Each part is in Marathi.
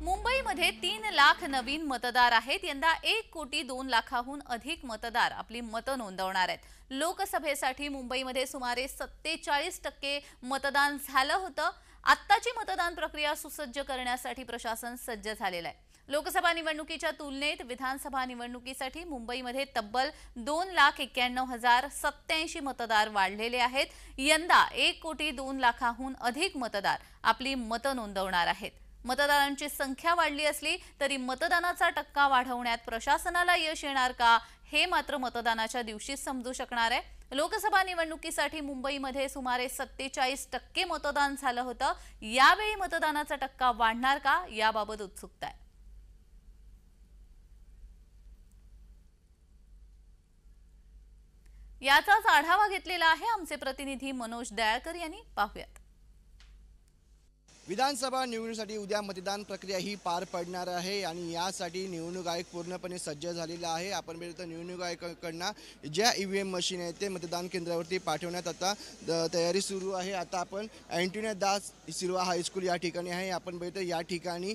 मुंबईमध्ये 3 लाख नवीन मतदार आहेत। यंदा 1,02,00,000हून अधिक मतदार आपली मतं नोंदवणार आहेत। लोकसभेसाठी मुंबईमध्ये सुमारे 47% मतदान झालं होतं। आत्ताची मतदान प्रक्रिया सुसज्ज करण्यासाठी प्रशासन सज्ज झालेलं आहे। लोकसभा निवडणुकीच्या तुलनेत विधानसभा निवडणुकीसाठी मुंबईमध्ये तब्बल 2,91,087 मतदार वाढलेले आहेत। यंदा 1,02,00,000हून अधिक मतदार आपली मतं नोंदवणार आहेत। मतदारांची संख्या वाढली असली तरी मतदानाचा टक्का वाढवण्यात प्रशासनाला यश येणार का, हे मात्र मतदानाच्या दिवशी समजू शकणार आहे। लोकसभा निवडणुकीसाठी मुंबईमध्ये सुमारे 47% मतदान झालं होतं। यावेळी मतदानाचा टक्का वाढणार का, याबाबत उत्सुकता आहे। याचाच आढावा घेतलेला आहे आमचे प्रतिनिधी मनोज दयाळकर यांनी। पाहूयात। विधानसभा निवडणुकीसाठी उद्या मतदान प्रक्रिया ही पार पडणार आहे आणि यासाठी निवडणूक आयोग पूर्णपणे सज्ज झालेला आहे। आपण बघितलं निवडणूक आयोगाकडून ज्या ईव्हीएम मशीन आहेत ते मतदान केंद्रावरती पाठवण्यात आता तयारी सुरू आहे। आता आपण अँटोनिया दास सिल्वा हायस्कूल या ठिकाणी आहे। आपण बघितलं या ठिकाणी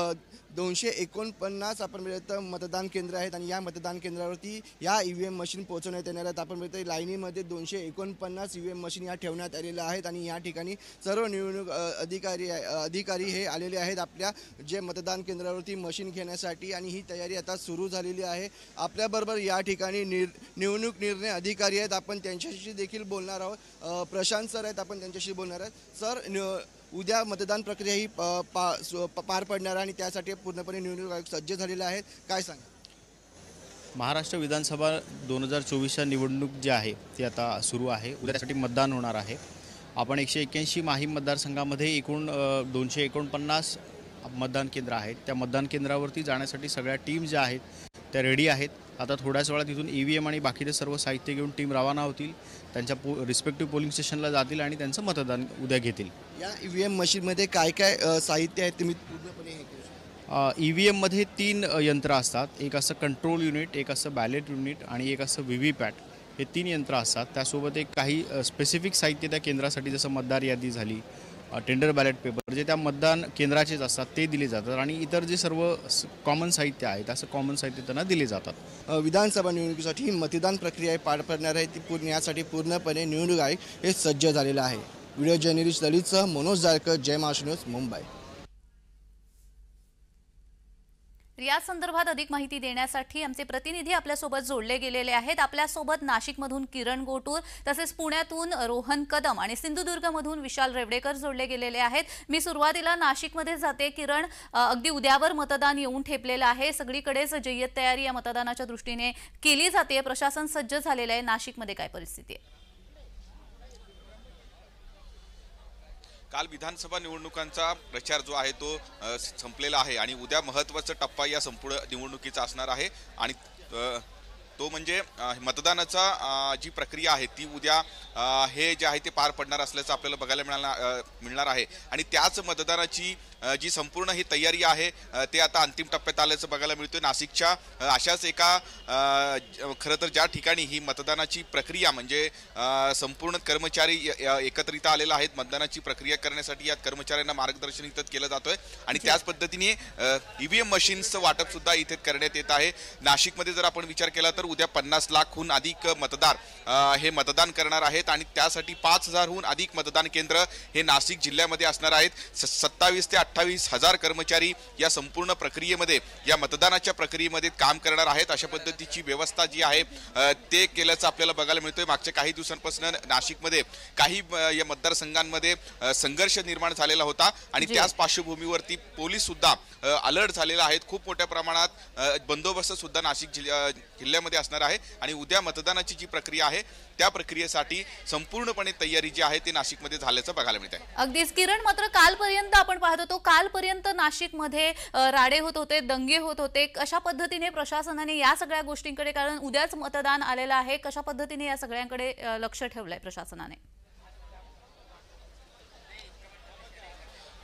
249 आपण बघितलं मतदान केंद्र आहेत आणि या मतदान केंद्रावरती या ईव्हीएम मशीन पोहोचवण्यात येणार आहेत। आपण बघितलं लाईनीमध्ये 249 ईव्हीएम मशीन या ठेवण्यात आलेल्या आहेत आणि या ठिकाणी सर्व निवडणूक अधिकारी हे आलेले आहेत आपल्या जे मतदान केंद्रावरती मशीन घेण्यासाठी आणि ही तयारी आता सुरू झालेली आहे। आपल्याबरोबर या ठिकाणी निवडणूक निर्णय अधिकारी आहेत, आपण त्यांच्याशी देखील बोलणार आहोत। प्रशांत सर आहेत, आपण त्यांच्याशी बोलणार आहोत। सर, उद्या मतदान प्रक्रिया ही पार पडणार आणि त्यासाठी पूर्णपणे निवडणूक आयोग सज्ज झालेला आहे, काय सांगा? महाराष्ट्र विधानसभा 2024च्या निवडणूक जी आहे ती आता सुरू आहे। उद्यासाठी मतदान होणार आहे। आपण 181 माहीम मतदारसंघामध्ये एकूण 249 मतदान केंद्र आहेत। त्या मतदान केंद्रावरती जाण्यासाठी सगळ्या टीम ज्या आहेत त्या रेडी आहेत। आता थोड्याच वेळात तिथून ईव्हीएम आणि बाकीचे सर्व साहित्य घेऊन टीम रवाना होतील, त्यांच्या रिस्पेक्टिव्ह पोलिंग स्टेशनला जातील आणि त्यांचं मतदान उद्या घेतील। या ईव्हीएम मशीनमध्ये काय काय साहित्य आहे तुम्ही पूर्णपणे हे करू शकता? ईव्हीएममध्ये 3 यंत्र असतात। एक असं कंट्रोल युनिट, एक असं बॅलेट युनिट आणि एक असं व्हीव्हीपॅट, हे 3 यंत्र असतात। त्यासोबत एक काही स्पेसिफिक साहित्य त्या केंद्रासाठी, जसं मतदार यादी झाली, टेंडर बॅलेट पेपर, जे त्या मतदान केंद्राचेच असतात ते दिले जातात आणि इतर जे सर्व कॉमन साहित्य आहे असं कॉमन साहित्य त्यांना दिले जातात। विधानसभा निवडणुकीसाठी मतदान प्रक्रिया पार पडणार आहे ती यासाठी पूर्णपणे निवडणूक आयोग हे सज्ज झालेलं आहे। व्हिडिओ जर्नलिस्ट ललितसह मनोज जाळकर, जय महाराष्ट्र न्यूज, मुंबई। या संदर्भात अधिक माहिती देण्यासाठी आमचे प्रतिनिधी आपल्यासोबत जोडले गेलेले आहेत। आपल्यासोबत नाशिकमधून किरण गोटूर, तसेच पुण्यातून रोहन कदम आणि सिंधुदुर्गमधून विशाल रेवडेकर जोडले गेलेले आहेत। मी सुरुवातीला नाशिकमध्ये जाते। किरण, अगदी उद्यावर मतदान येऊन ठेपलेलं आहे, सगळीकडेच जय्यत तयारी या मतदानाच्या दृष्टीने केली जाते, प्रशासन सज्ज झालेलं आहे। नाशिकमध्ये काय परिस्थिती आहे? काल विधानसभा निवडणुकांचा प्रचार जो आहे तो संपलेला आहे आणि उद्या महत्त्वाचा टप्पा या संपूर्ण निवडणुकीचा असणार आहे आणि तो म्हणजे मतदानाचा जी प्रक्रिया आहे ती उद्या हे जे आहे ते पार पडणार असल्याचं आपल्याला बघायला मिळणार आहे आणि त्याच मतदानाची जी संपूर्ण ही तयारी आहे ते आता अंतिम टप्प्यात आल्याचं बघायला मिळतोय। नाशिकच्या अशाच एका खरं तर ज्या ठिकाणी ही मतदानाची प्रक्रिया म्हणजे संपूर्ण कर्मचारी एकत्रित आलेले आहेत मतदानाची प्रक्रिया करण्यासाठी, या कर्मचाऱ्यांना मार्गदर्शन इथं केलं जातोय आणि त्याच पद्धतीने ईव्हीएम मशीन्सचं वाटप सुद्धा इथे करण्यात येत आहे। नाशिकमध्ये जर आपण विचार केला तर उद्या 50 लाखहून अधिक मतदार हे मतदान करणार आहेत आणि त्यासाठी 5,000हून अधिक मतदान केंद्र हे नाशिक जिल्ह्यामध्ये असणार आहेत। 27 ते 28 हजार कर्मचारी या संपूर्ण प्रक्रियेमध्ये, या मतदानाच्या प्रक्रियेमध्ये काम करणार आहेत। अशा पद्धतीची व्यवस्था जी आहे ते केल्याचं आपल्याला बघायला मिळतोय। मागच्या काही दिवसांपासून नाशिकमध्ये काही या मतदारसंघांमध्ये संघर्ष निर्माण झालेला होता आणि त्याच पार्श्वभूमीवरती पोलीस सुद्धा अलर्ट झालेला आहेत। खूप मोठ्या प्रमाणात बंदोबस्त सुद्धा नाशिक जिल्ह्यामध्ये असणार आहे आणि उद्या मतदानाची जी प्रक्रिया आहे त्या प्रक्रियेसाठी संपूर्णपणे तयारी जी आहे ती नाशिकमध्ये झाल्याचं बघायला मिळत आहे। अगदीच किरण, मात्र कालपर्यंत आपण पाहत होतो, कालपर्यंत नाशिकमध्ये राडे होत होते, दंगे होत होते, कशा पद्धतीने प्रशासनाने या सगळ्या गोष्टींकडे, कारण उद्याच मतदान आलेलं आहे, कशा पद्धतीने या सगळ्यांकडे लक्ष ठेवलंय प्रशासनाने?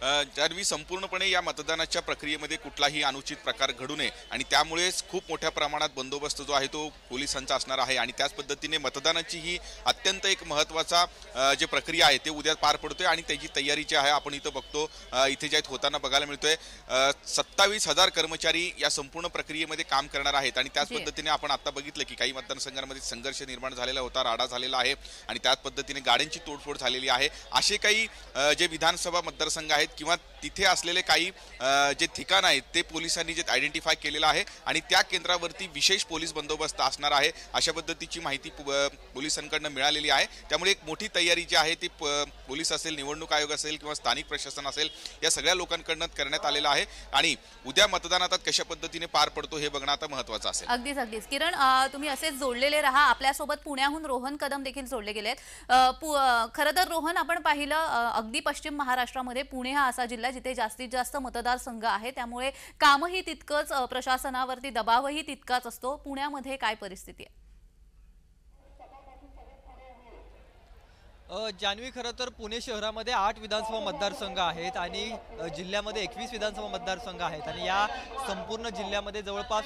जानवी, संपूर्णपणे या मतदानाच्या प्रक्रियेमध्ये कुठलाही अनुचित प्रकार घडू नये आणि त्यामुळेच खूप मोठ्या प्रमाणात बंदोबस्त जो आहे तो पोलिसांचा असणार आहे आणि त्याच पद्धतीने मतदानाची ही अत्यंत एक महत्त्वाचा जे प्रक्रिया आहे ते उद्या पार पडतोय आणि त्याची तयारी जी आहे आपण इथं बघतो, इथे जे होताना बघायला मिळतोय 27,000 कर्मचारी या संपूर्ण प्रक्रियेमध्ये काम करणार आहेत आणि त्याच पद्धतीने आपण आता बघितलं की काही मतदारसंघांमध्ये संघर्ष निर्माण झालेला होता, राडा झालेला आहे आणि त्याच पद्धतीने गाड्यांची तोडफोड झालेली आहे. असे काही जे विधानसभा मतदारसंघ आहेत किंवा तिथे असलेले काही जे ठिकाण आहेत ते पोलिसांनी जे आयडेंटिफाय केलेलं आहे आणि त्या केंद्रावरती विशेष पोलीस बंदोबस्त असणार आहे अशा पद्धतीची माहिती पोलिसांकडून मिळालेली आहे. त्यामुळे एक मोठी तयारी जी आहे ती पोलीस असेल, निवडणूक आयोग असेल किंवा स्थानिक प्रशासन असेल या सगळ्या लोकांकडून करण्यात आलेलं आहे आणि उद्या मतदानात कशा पद्धतीने पार पडतो हे बघणं आता महत्त्वाचं असेल. अगदीच अगदीच किरण, तुम्ही असेच जोडलेले राहा. आपल्यासोबत पुण्याहून रोहन कदम देखील जोडले गेलेत. खरं तर रोहन, आपण पाहिलं अगदी पश्चिम महाराष्ट्रामध्ये पुणे हा असा जिल्हा जिथे जास्तीत जास्त मतदारसंघ आहे, त्यामुळे कामही तितकंच, प्रशासनावरती दबावही तितकाच असतो. पुण्यामध्ये काय परिस्थिती आहे? जान्हवी, खरं तर पुणे शहरामध्ये 8 विधानसभा मतदारसंघ आहेत आणि जिल्ह्यामध्ये 21 विधानसभा मतदारसंघ आहेत आणि या संपूर्ण जिल्ह्यामध्ये जवळपास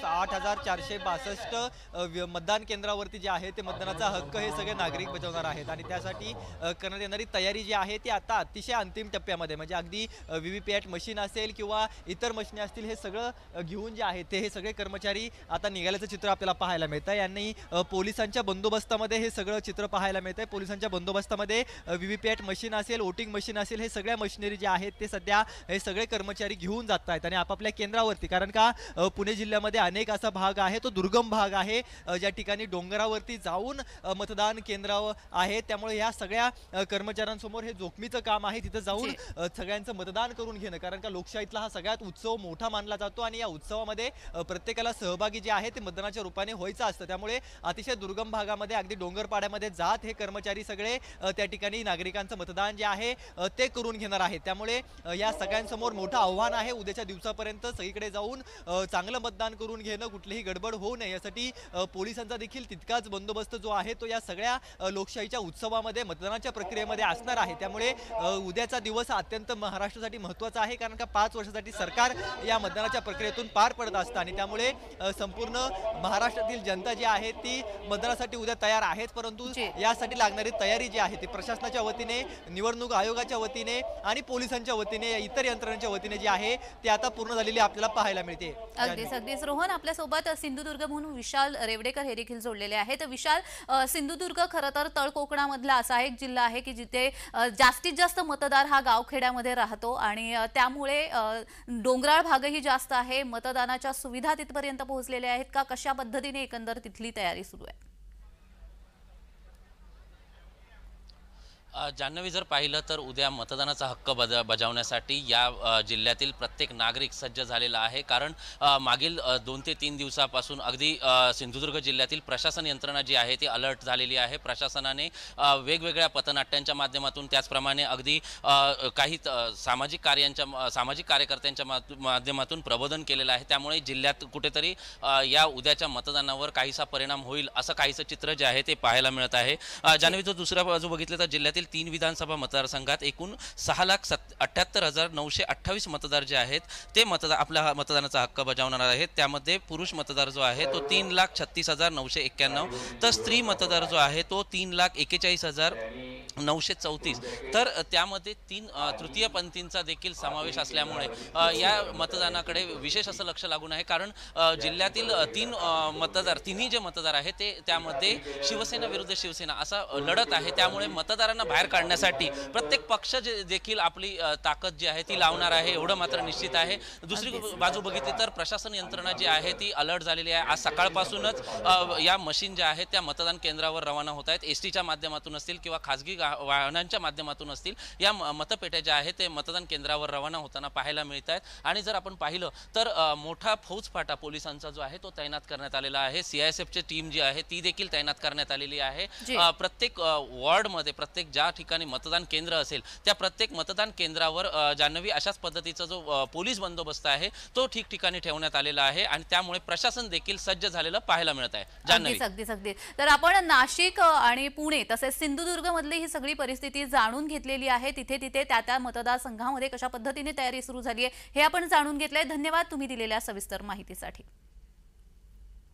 8,462 मतदान केंद्रावरती जे आहे ते मतदानाचा हक्क हे सगळे नागरिक बजावणार आहेत आणि त्यासाठी करण्यात येणारी तयारी जी आहे ती आता अतिशय अंतिम टप्प्यामध्ये, म्हणजे अगदी व्हीव्हीपॅट मशीन असेल किंवा इतर मशीन असतील हे सगळं घेऊन जे आहे ते हे सगळे कर्मचारी आता निघाल्याचं चित्र आपल्याला पाहायला मिळतं. यांनी पोलिसांच्या बंदोबस्तामध्ये हे सगळं चित्र पाहायला मिळतंय. पोलिसांच्या बंदोबस्तामध्ये व्हीव्हीपॅट मशीन असेल, वोटिंग मशीन असेल, हे सगळ्या मशिनरी जे आहेत ते सध्या हे सगळे कर्मचारी घेऊन जात आहेत आणि आपापल्या केंद्रावरती, कारण का पुणे जिल्ह्यामध्ये अनेक असा भाग आहे तो दुर्गम भाग आहे ज्या ठिकाणी डोंगरावरती जाऊन मतदान केंद्र आहे, त्यामुळे या सगळ्या कर्मचाऱ्यांसमोर हे जोखमीचं काम आहे तिथं जाऊन सगळ्यांचं मतदान करून घेणं, कारण का लोकशाहीतला हा सगळ्यात उत्सव मोठा मानला जातो आणि या उत्सवामध्ये प्रत्येकाला सहभागी जे आहे ते मतदानाच्या रूपाने व्हायचं असतं. त्यामुळे अतिशय दुर्गम भागामध्ये अगदी डोंगरपाड्यामध्ये जात हे कर्मचारी सगळे त्या ठिकाणी नागरिकांचं मतदान जे आहे ते करून घेणार आहे. त्यामुळे या सगळ्यांसमोर मोठं आव्हान आहे उद्याच्या दिवसापर्यंत सगळीकडे जाऊन चांगलं मतदान करून घेणं, कुठलीही गडबड होऊ नये यासाठी पोलिसांचा देखील तितकाच बंदोबस्त जो आहे तो या सगळ्या लोकशाहीच्या उत्सवामध्ये मतदानाच्या प्रक्रियेमध्ये असणार आहे. त्यामुळे उद्याचा दिवस अत्यंत महाराष्ट्रासाठी महत्त्वाचा आहे, कारण का 5 वर्षासाठी सरकार या मतदानाच्या प्रक्रियेतून पार पडत असतं आणि त्यामुळे संपूर्ण महाराष्ट्रातील जनता जी आहे ती मतदानासाठी उद्या तयार आहेत, परंतु यासाठी लागणारी तयारी जी आहे ती प्रशासनाच्या वतीने, निवडणूक आयोगाच्या वतीने आणि पोलिसांच्या वतीने, इतर यंत्रणांच्या वतीने जी आहे ती आता पूर्ण झालेली आपल्याला पाहायला मिळते. अगदीच अगदीच रोहन, आपल्यासोबत सिंधुदुर्ग म्हणून विशाल रेवडेकर हे देखील जोडलेले आहेत. विशाल, सिंधुदुर्ग खरं तर तळकोकणामधला असा एक जिल्हा आहे की जिथे जास्तीत जास्त मतदार हा गावखेड्यामध्ये राहतो आणि त्यामुळे डोंगराळ भागही जास्त आहे. मतदानाच्या सुविधा तिथपर्यंत पोहोचलेल्या आहेत का? कशा पद्धतीने एकंदर तिथली तयारी सुरू आहे? जान्हवी, जर पाहिलं तर उद्या मतदानाचा हक्क बजावण्यासाठी या जिल्ह्यातील प्रत्येक नागरिक सज्ज झालेला आहे, कारण मागील 2 ते 3 दिवसापासून अगदी सिंधुदुर्ग जिल्ह्यातील प्रशासन यंत्रणा जी आहे ती अलर्ट झालेली आहे. प्रशासनाने वेगवेगळ्या पथनाट्यांच्या माध्यमातून, त्याचप्रमाणे अगदी काही सामाजिक कार्यकर्त्यांच्या माध्यमातून प्रबोधन केलेलं आहे. त्यामुळे जिल्ह्यात कुठेतरी या उद्याच्या मतदानावर काहीसा परिणाम होईल असं काहीसं चित्र जे आहे ते पाहायला मिळत आहे. जान्हवी, जर दुसऱ्या बाजू बघितलं तर जिल्ह्यातील 3 विधानसभा मतदारसंघात एकूण 6,78,928 मतदार जे आहेत ते आपला मतदानाचा हक्क बजावणार आहेत. त्यामध्ये पुरुष मतदार जो आहे तो 3,36,991, तर स्त्री मतदार जो आहे तो 3,41,934, तर त्यामध्ये 3 तृतीयपंथींचा देखील समावेश असल्यामुळे या मतदानाकडे विशेष असं लक्ष लागून आहे, कारण जिल्ह्यातील 3 जे मतदार आहेत ते त्यामध्ये शिवसेना विरुद्ध शिवसेना असा लढत आहे. त्यामुळे मतदारांना बाहेर काढण्यासाठी प्रत्येक पक्ष देखील आपली ताकद जी आहे ती लावणार आहे, एवढं मात्र निश्चित आहे. दुसरी बाजू बघितली तर प्रशासन यंत्रणा जी आहे ती अलर्ट झालेली आहे. आज सकाळपासूनच या मशीन ज्या आहेत त्या मतदान केंद्रावर रवाना होत आहेत. एसटीच्या माध्यमातून असतील किंवा खासगी वाहनांच्या माध्यमातून असतील, या मतपेट्या ज्या आहेत ते मतदान केंद्रावर रवाना होताना पाहायला मिळत आहेत. आणि जर आपण पाहिलं तर मोठा फौजफाटा पोलिसांचा जो आहे तो तैनात करण्यात आलेला आहे. CISFची टीम जी आहे ती देखील तैनात करण्यात आलेली आहे. प्रत्येक वॉर्डमध्ये, प्रत्येक ज्या ज्या ठिकाणी मतदान केंद्र असेल त्या प्रत्येक मतदान केंद्रावर जान्हवी अशाच पद्धतीचा जो पोलीस बंदोबस्त आहे तो ठिकठिकाणी ठेवण्यात आलेला आहे आणि त्यामुळे प्रशासन देखील सज्ज झालेलं पाहायला मिळत आहे. जान्हवी, अगदीच. तर आपण नाशिक आणि पुणे तसेच सिंधुदुर्ग मधली ही सगळी परिस्थिती जाणून घेतलेली आहे. तिथे त्या मतदारसंघामध्ये कशा पद्धतीने तयारी सुरू झाली आहे हे आपण जाणून घेतलंय. धन्यवाद तुम्ही दिलेल्या सविस्तर माहितीसाठी.